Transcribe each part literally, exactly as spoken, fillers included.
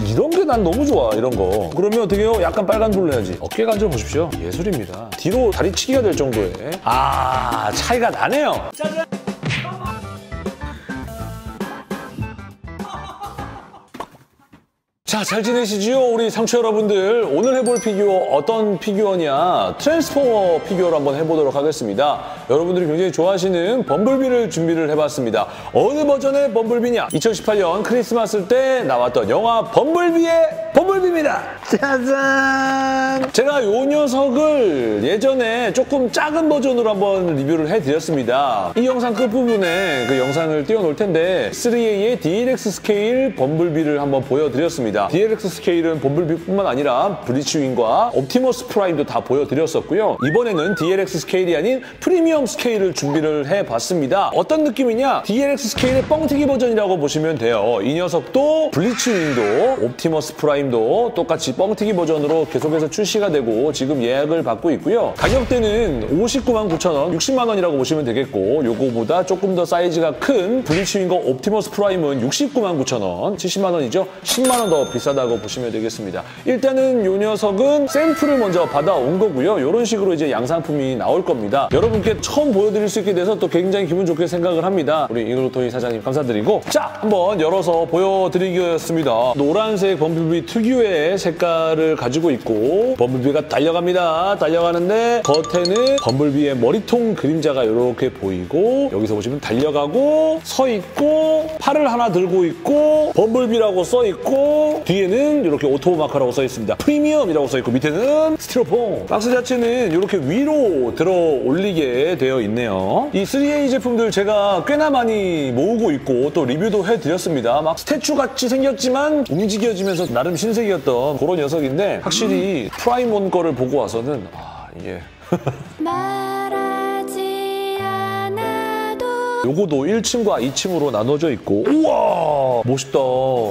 이런 게 난 너무 좋아, 이런 거. 그러면 어떻게 해요? 약간 빨간불로 해야지. 어깨 관절 보십시오. 예술입니다. 뒤로 다리치기가 될 정도의. 아, 차이가 나네요. 짜잔! 자, 잘 지내시지요? 우리 상추 여러분들. 오늘 해볼 피규어 어떤 피규어냐? 트랜스포머 피규어를 한번 해보도록 하겠습니다. 여러분들이 굉장히 좋아하시는 범블비를 준비를 해봤습니다. 어느 버전의 범블비냐? 이천십팔 년 크리스마스 때 나왔던 영화 범블비의 범블비입니다. 짜잔! 제가 이 녀석을 예전에 조금 작은 버전으로 한번 리뷰를 해드렸습니다. 이 영상 끝부분에 그 영상을 띄워놓을 텐데 쓰리 에이의 디엘엑스 스케일 범블비를 한번 보여드렸습니다. 디엘엑스 스케일은 범블비뿐만 아니라 브리치윙과 옵티머스 프라임도 다 보여드렸었고요. 이번에는 디엘엑스 스케일이 아닌 프리미엄 스케일을 준비를 해봤습니다. 어떤 느낌이냐? 디엘엑스 스케일의 뻥튀기 버전이라고 보시면 돼요. 이 녀석도 브리치윙도 옵티머스 프라임도 똑같이 뻥튀기 버전으로 계속해서 출시가 되고 지금 예약을 받고 있고요. 가격대는 오십구만 구천 원, 육십만 원이라고 보시면 되겠고 요거보다 조금 더 사이즈가 큰 브리치윙과 옵티머스 프라임은 육십구만 구천 원, 칠십만 원이죠. 십만 원 더 비싸다고 보시면 되겠습니다. 일단은 이 녀석은 샘플을 먼저 받아온 거고요. 이런 식으로 이제 양상품이 나올 겁니다. 여러분께 처음 보여드릴 수 있게 돼서 또 굉장히 기분 좋게 생각을 합니다. 우리 이글루토이 사장님 감사드리고 자, 한번 열어서 보여드리겠습니다. 노란색 범블비 특유의 색깔을 가지고 있고 범블비가 달려갑니다. 달려가는데 겉에는 범블비의 머리통 그림자가 이렇게 보이고 여기서 보시면 달려가고 서 있고 팔을 하나 들고 있고 범블비라고 써 있고 뒤에는 이렇게 오토마카라고 써 있습니다. 프리미엄이라고 써 있고 밑에는 스티로폼. 박스 자체는 이렇게 위로 들어 올리게 되어 있네요. 이 쓰리 에이 제품들 제가 꽤나 많이 모으고 있고 또 리뷰도 해드렸습니다. 막 스태츄 같이 생겼지만 움직여지면서 나름 신세계였던 그런 녀석인데 확실히 프라임온 거를 보고 와서는 아 이게 말하지 않아도 요거도 일 층과 이 층으로 나눠져 있고 우와 멋있다.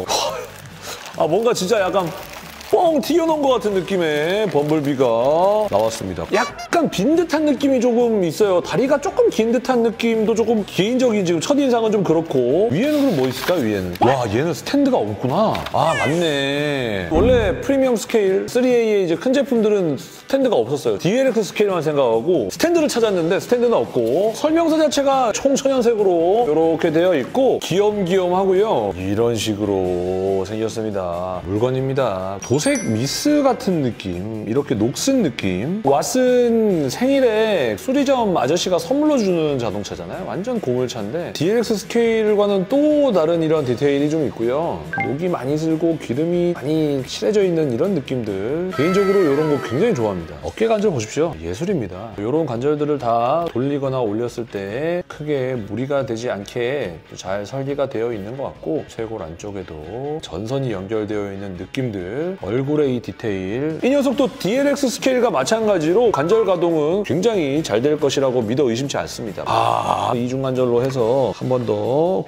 아 뭔가 진짜 약간 뻥 튀겨놓은 것 같은 느낌의 범블비가 나왔습니다. 약간 빈 듯한 느낌이 조금 있어요. 다리가 조금 긴 듯한 느낌도 조금 개인적인 지금 첫인상은 좀 그렇고 위에는 그럼 뭐 있을까 위에는? 와 얘는 스탠드가 없구나. 아 맞네. 원래 프리미엄 스케일 쓰리 에이의 이제 큰 제품들은 스탠드가 없었어요. 디엘엑스 스케일만 생각하고 스탠드를 찾았는데 스탠드는 없고 설명서 자체가 총천연색으로 이렇게 되어 있고 귀염귀염하고요. 이런 식으로 생겼습니다. 물건입니다. 도색 미스 같은 느낌, 이렇게 녹슨 느낌. 왓슨 생일에 수리점 아저씨가 선물로 주는 자동차잖아요. 완전 고물차인데 디엘엑스 스케일과는 또 다른 이런 디테일이 좀 있고요. 녹이 많이 슬고 기름이 많이 칠해져 있는 이런 느낌들. 개인적으로 이런 거 굉장히 좋아합니다. 어깨 관절 보십시오. 예술입니다. 이런 관절들을 다 돌리거나 올렸을 때 크게 무리가 되지 않게 잘 설계가 되어 있는 것 같고 쇄골 안쪽에도 전선이 연결되어 있는 느낌들. 얼굴의 이 디테일. 이 녀석도 디엘엑스 스케일과 마찬가지로 관절 가동은 굉장히 잘 될 것이라고 믿어 의심치 않습니다. 아, 이중 관절로 해서 한 번 더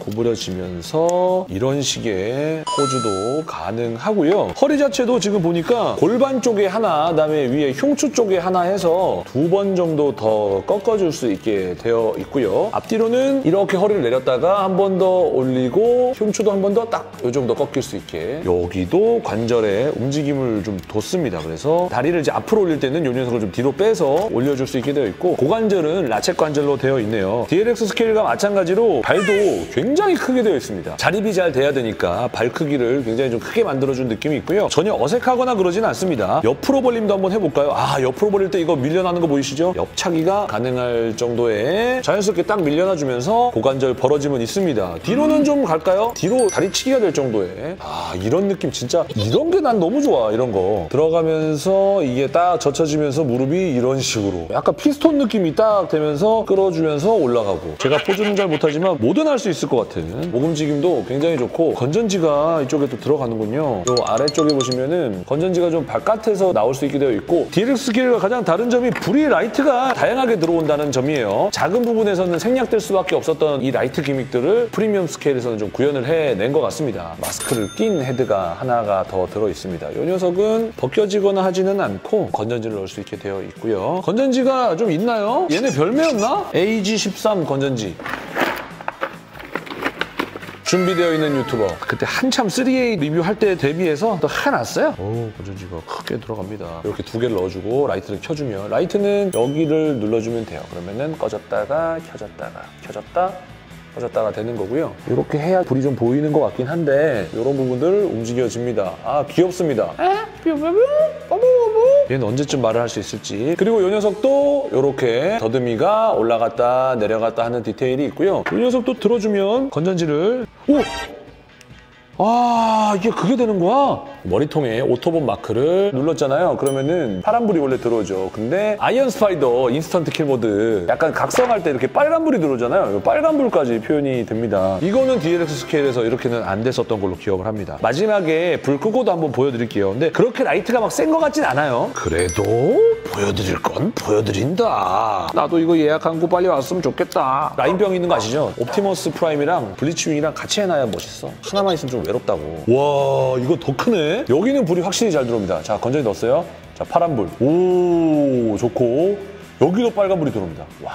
구부려지면서 이런 식의 포즈도 가능하고요. 허리 자체도 지금 보니까 골반 쪽에 하나, 그다음에 위에 흉추 쪽에 하나 해서 두 번 정도 더 꺾어줄 수 있게 되어 있고요. 앞뒤로는 이렇게 허리를 내렸다가 한 번 더 올리고 흉추도 한 번 더 딱 이 정도 꺾일 수 있게 여기도 관절에 움직임을 좀 뒀습니다. 그래서 다리를 이제 앞으로 올릴 때는 이 녀석을 좀 뒤로 빼서 올려줄 수 있게 되어 있고 고관절은 라쳇 관절로 되어 있네요. 디엘엑스 스케일과 마찬가지로 발도 굉장히 크게 되어 있습니다. 자립이 잘 돼야 되니까 발 크기를 굉장히 좀 크게 만들어준 느낌이 있고요. 전혀 어색하거나 그러진 않습니다. 옆으로 벌림도 한번 해볼까요? 아 옆으로 벌릴 때 이거 밀려나는 거 보이시죠? 옆차기가 가능할 정도의 자연스럽게 딱 밀려나주면서 고관절 벌어짐은 있습니다. 뒤로는 좀 갈까요? 뒤로 다리치기가 될 정도의 아 이런 느낌 진짜 이런 게 난 너무 좋아. 이런 거 들어가면서 이게 딱 젖혀지면서 무릎이 이런 식으로 약간 피스톤 느낌이 딱 되면서 끌어주면서 올라가고 제가 포즈는 잘 못하지만 뭐든 할 수 있을 것 같은 목 움직임도 굉장히 좋고 건전지가 이쪽에 또 들어가는군요. 요 아래쪽에 보시면은 건전지가 좀 바깥에서 나올 수 있게 되어 있고 디엘엑스 스케일과 가장 다른 점이 불이 라이트가 다양하게 들어온다는 점이에요. 작은 부분에서는 생략될 수밖에 없었던 이 라이트 기믹들을 프리미엄 스케일에서는 좀 구현을 해낸 것 같습니다. 마스크를 낀 헤드가 하나가 더 들어있습니다. 이 녀석은 벗겨지거나 하지는 않고 건전지를 넣을 수 있게 되어 있고요. 건전지가 좀 있나요? 얘네 별매였나? 에이지 십삼 건전지. 준비되어 있는 유튜버. 그때 한참 쓰리에이 리뷰할 때 대비해서 또 해놨어요. 오, 건전지가 크게 들어갑니다. 이렇게 두 개를 넣어주고 라이트를 켜주면 라이트는 여기를 눌러주면 돼요. 그러면은 꺼졌다가 켜졌다가 켜졌다 꺼졌다가 되는 거고요. 이렇게 해야 불이 좀 보이는 것 같긴 한데 이런 부분들 움직여집니다. 아, 귀엽습니다. 얘는 언제쯤 말을 할 수 있을지. 그리고 이 녀석도 이렇게 더듬이가 올라갔다 내려갔다 하는 디테일이 있고요. 이 녀석도 들어주면 건전지를 오! 아, 이게 그게 되는 거야? 머리통에 오토본 마크를 눌렀잖아요. 그러면은 파란불이 원래 들어오죠. 근데 아이언 스파이더 인스턴트 킬 모드 약간 각성할 때 이렇게 빨간불이 들어오잖아요. 빨간불까지 표현이 됩니다. 이거는 디엘엑스 스케일에서 이렇게는 안 됐었던 걸로 기억을 합니다. 마지막에 불 끄고도 한번 보여드릴게요. 근데 그렇게 라이트가 막 센 것 같진 않아요. 그래도 보여드릴 건 보여드린다. 나도 이거 예약한 거 빨리 왔으면 좋겠다. 라인병 있는 거 아시죠? 옵티머스 프라임이랑 블리치윙이랑 같이 해놔야 멋있어. 하나만 있으면 좀 외롭다고. 와, 이거 더 크네. 여기는 불이 확실히 잘 들어옵니다. 자, 건전지 넣었어요. 자, 파란불. 오, 좋고. 여기도 빨간불이 들어옵니다. 와.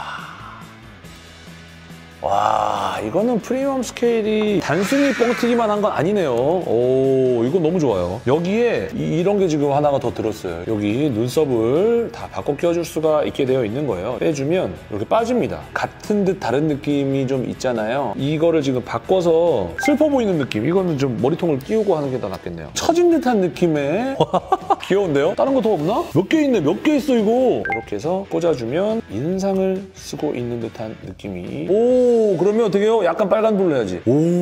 와, 이거는 프리미엄 스케일이 단순히 뻥튀기만 한 건 아니네요. 오, 이거 너무 좋아요. 여기에 이, 이런 게 지금 하나가 더 들었어요. 여기 눈썹을 다 바꿔 끼워줄 수가 있게 되어 있는 거예요. 빼주면 이렇게 빠집니다. 같은 듯 다른 느낌이 좀 있잖아요. 이거를 지금 바꿔서 슬퍼 보이는 느낌. 이거는 좀 머리통을 끼우고 하는 게 더 낫겠네요. 처진 듯한 느낌의 귀여운데요? 다른 거 더 없나? 몇 개 있네. 몇 개 있어 이거. 이렇게 해서 꽂아주면 인상을 쓰고 있는 듯한 느낌이. 오, 그러면 어떻게 해요? 약간 빨간불로 해야지.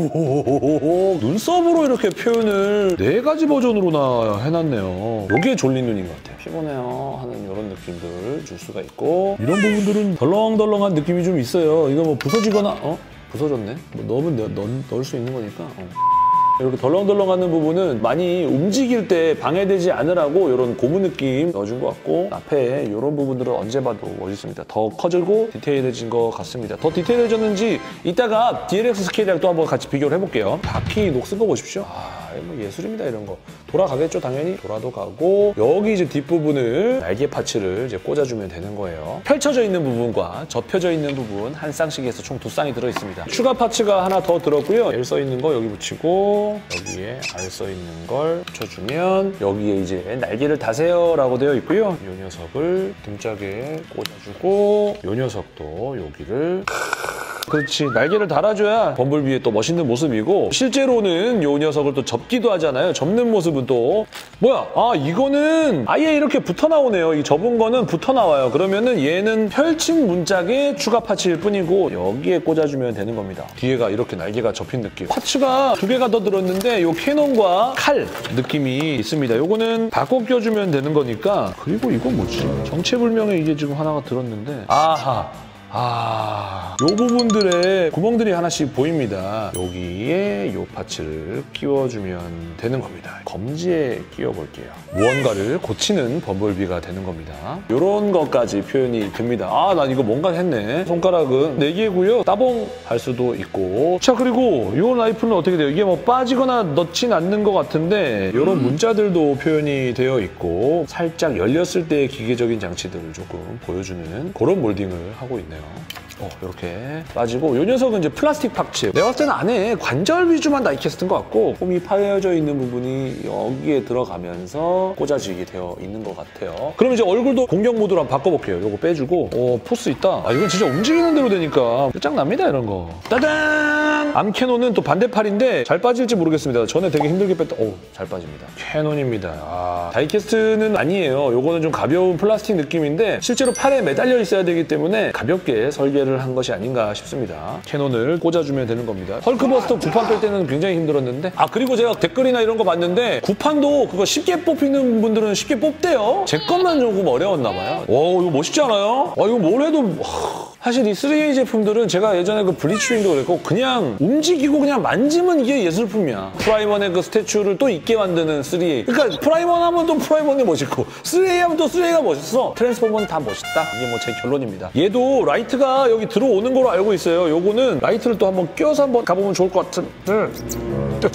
오, 눈썹으로 이렇게 표현을 네 가지 버전으로나 해놨네요. 이게 졸린 눈인 것 같아요. 피곤해요 하는 이런 느낌들 줄 수가 있고, 이런 부분들은 덜렁덜렁한 느낌이 좀 있어요. 이거 뭐 부서지거나 어? 부서졌네? 뭐 넣으면 넣, 넣, 넣을 수 있는 거니까. 어. 이렇게 덜렁덜렁하는 부분은 많이 움직일 때 방해되지 않으라고 이런 고무 느낌 넣어준 것 같고, 앞에 이런 부분들은 언제 봐도 멋있습니다. 더 커지고 디테일해진 것 같습니다. 더 디테일해졌는지 이따가 디엘엑스 스케일이랑 또 한번 같이 비교를 해볼게요. 바퀴 녹슨 거 보십시오. 아, 이거 뭐 예술입니다. 이런 거. 돌아가겠죠, 당연히. 돌아도 가고, 여기 이제 뒷부분을 날개 파츠를 이제 꽂아주면 되는 거예요. 펼쳐져 있는 부분과 접혀져 있는 부분 한 쌍씩 해서 총 두 쌍이 들어있습니다. 추가 파츠가 하나 더 들었고요. L 써있는 거 여기 붙이고, 여기에 R 써있는 걸 붙여주면 여기에 이제 날개를 다세요 라고 되어 있고요. 이 녀석을 등짝에 꽂아주고, 이 녀석도 여기를 그렇지, 날개를 달아줘야 범블비의 또 멋있는 모습이고, 실제로는 이 녀석을 또 접기도 하잖아요. 접는 모습은 또 뭐야? 아, 이거는 아예 이렇게 붙어 나오네요. 이 접은 거는 붙어 나와요. 그러면은 얘는 펼친 문짝의 추가 파츠일 뿐이고 여기에 꽂아주면 되는 겁니다. 뒤에가 이렇게 날개가 접힌 느낌. 파츠가 두 개가 더 들었는데 이 캐논과 칼 느낌이 있습니다. 요거는 바꿔 껴주면 되는 거니까. 그리고 이건 뭐지? 정체불명의 이게 지금 하나가 들었는데, 아하, 아, 요 부분들에 구멍들이 하나씩 보입니다. 여기에 요 파츠를 끼워주면 되는 겁니다. 검지에 끼워볼게요. 무언가를 고치는 범블비가 되는 겁니다. 요런 것까지 표현이 됩니다. 아, 난 이거 뭔가 했네. 손가락은 네 개고요. 따봉 할 수도 있고. 자, 그리고 요 라이프는 어떻게 돼요? 이게 뭐 빠지거나 넣진 않는 것 같은데 요런 문자들도 표현이 되어 있고, 살짝 열렸을 때의 기계적인 장치들을 조금 보여주는 그런 몰딩을 하고 있네요. 어, 이렇게 빠지고, 이 녀석은 이제 플라스틱 파츠. 내가 봤을 때는 안에 관절 위주만 다이캐스트인 것 같고, 폼이 파여져 있는 부분이 여기에 들어가면서 꽂아지게 되어 있는 것 같아요. 그럼 이제 얼굴도 공격 모드로 한번 바꿔볼게요. 이거 빼주고, 어, 포스 있다. 아, 이건 진짜 움직이는 대로 되니까 끝장납니다, 이런 거. 따단! 암 캐논은 또 반대팔인데 잘 빠질지 모르겠습니다. 전에 되게 힘들게 뺐다. 오, 잘 빠집니다. 캐논입니다. 아, 다이캐스트는 아니에요. 요거는 좀 가벼운 플라스틱 느낌인데 실제로 팔에 매달려 있어야 되기 때문에 가볍게 설계를 한 것이 아닌가 싶습니다. 캐논을 꽂아주면 되는 겁니다. 헐크버스터 구판 뺄 때는 굉장히 힘들었는데, 아, 그리고 제가 댓글이나 이런 거 봤는데 구판도 그거 쉽게 뽑히는 분들은 쉽게 뽑대요. 제 것만 조금 어려웠나 봐요. 오, 이거 멋있지 않아요? 아, 이거 뭘 해도 사실 이 쓰리에이 제품들은 제가 예전에 그 블리치윙도 그랬고 그냥 움직이고 그냥 만지면 이게 예술품이야. 프라이먼의 그 스태츄를 또 있게 만드는 쓰리에이. 그러니까 프라이먼 하면 또 프라이먼이 멋있고 쓰리에이 하면 또 쓰리에이가 멋있어. 트랜스포머는 다 멋있다. 이게 뭐 제 결론입니다. 얘도 라이트가 여기 들어오는 걸로 알고 있어요. 요거는 라이트를 또 한번 껴서 한번 가보면 좋을 것 같은.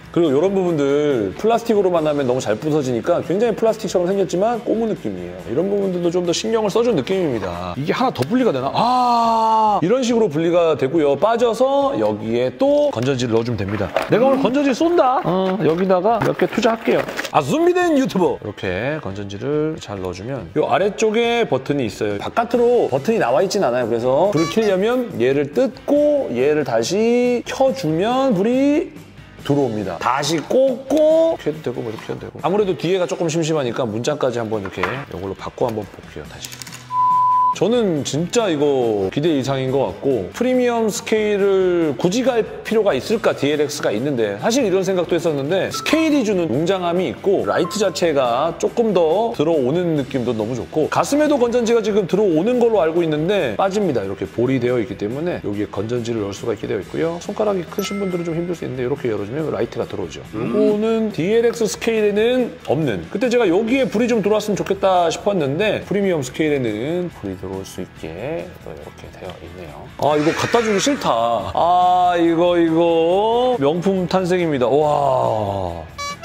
그리고 이런 부분들 플라스틱으로만 하면 너무 잘 부서지니까 굉장히 플라스틱처럼 생겼지만 고무 느낌이에요. 이런 부분들도 좀 더 신경을 써준 느낌입니다. 이게 하나 더 분리가 되나? 아 이런 식으로 분리가 되고요. 빠져서 여기에 또 건전지를 넣어주면 됩니다. 내가 오늘 건전지 쏜다. 어, 여기다가 몇 개 투자할게요. 아 준비된 유튜버. 이렇게 건전지를 잘 넣어주면 이 아래쪽에 버튼이 있어요. 바깥으로 버튼이 나와 있진 않아요. 그래서 불을 켜려면 얘를 뜯고 얘를 다시 켜주면 불이 들어옵니다. 다시 꽂고 켜도 되고 뭐 이렇게 해도 되고. 아무래도 뒤에가 조금 심심하니까 문짝까지 한번 이렇게 이걸로 바꿔 한번 볼게요. 다시. 저는 진짜 이거 기대 이상인 것 같고 프리미엄 스케일을 굳이 갈 필요가 있을까 디엘엑스가 있는데 사실 이런 생각도 했었는데 스케일이 주는 웅장함이 있고 라이트 자체가 조금 더 들어오는 느낌도 너무 좋고 가슴에도 건전지가 지금 들어오는 걸로 알고 있는데 빠집니다. 이렇게 볼이 되어 있기 때문에 여기에 건전지를 넣을 수가 있게 되어 있고요. 손가락이 크신 분들은 좀 힘들 수 있는데 이렇게 열어주면 라이트가 들어오죠. 이거는 디엘엑스 스케일에는 없는 그때 제가 여기에 불이 좀 들어왔으면 좋겠다 싶었는데 프리미엄 스케일에는 불이 들어올 수 있게 이렇게 되어 있네요. 아 이거 갖다 주기 싫다. 아 이거 이거 명품 탄생입니다. 와.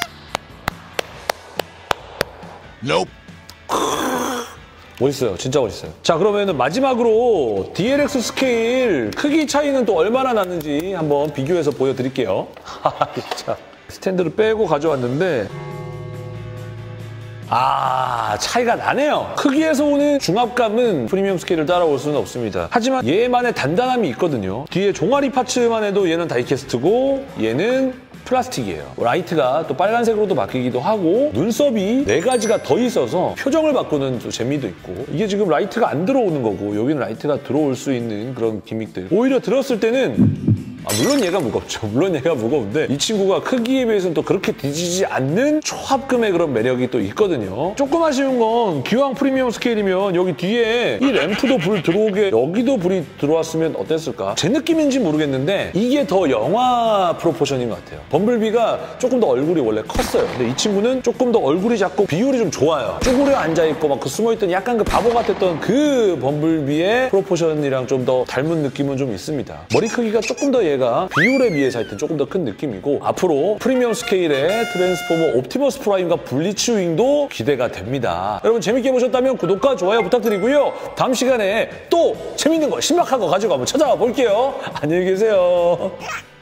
Nope. 멋있어요. 진짜 멋있어요. 자 그러면은 마지막으로 디엘엑스 스케일 크기 차이는 또 얼마나 나는지 한번 비교해서 보여드릴게요. 자 스탠드를 빼고 가져왔는데 아 차이가 나네요. 크기에서 오는 중압감은 프리미엄 스케일을 따라올 수는 없습니다. 하지만 얘만의 단단함이 있거든요. 뒤에 종아리 파츠만 해도 얘는 다이캐스트고 얘는 플라스틱이에요. 라이트가 또 빨간색으로도 바뀌기도 하고 눈썹이 네 가지가 더 있어서 표정을 바꾸는 또 재미도 있고 이게 지금 라이트가 안 들어오는 거고 여기는 라이트가 들어올 수 있는 그런 기믹들. 오히려 들었을 때는 아, 물론 얘가 무겁죠. 물론 얘가 무거운데 이 친구가 크기에 비해서는 또 그렇게 뒤지지 않는 초합금의 그런 매력이 또 있거든요. 조금 아쉬운 건 기왕 프리미엄 스케일이면 여기 뒤에 이 램프도 불 들어오게 여기도 불이 들어왔으면 어땠을까? 제 느낌인지 모르겠는데 이게 더 영화 프로포션인 것 같아요. 범블비가 조금 더 얼굴이 원래 컸어요. 근데 이 친구는 조금 더 얼굴이 작고 비율이 좀 좋아요. 쭈그려 앉아있고 막 그 숨어있던 약간 그 바보 같았던 그 범블비의 프로포션이랑 좀 더 닮은 느낌은 좀 있습니다. 머리 크기가 조금 더 얘가 비율에 비해서 하여튼 조금 더 큰 느낌이고 앞으로 프리미엄 스케일의 트랜스포머 옵티머스 프라임과 블리츠 윙도 기대가 됩니다. 여러분 재밌게 보셨다면 구독과 좋아요 부탁드리고요. 다음 시간에 또 재밌는 거 신박한 거 가지고 한번 찾아와 볼게요. 안녕히 계세요.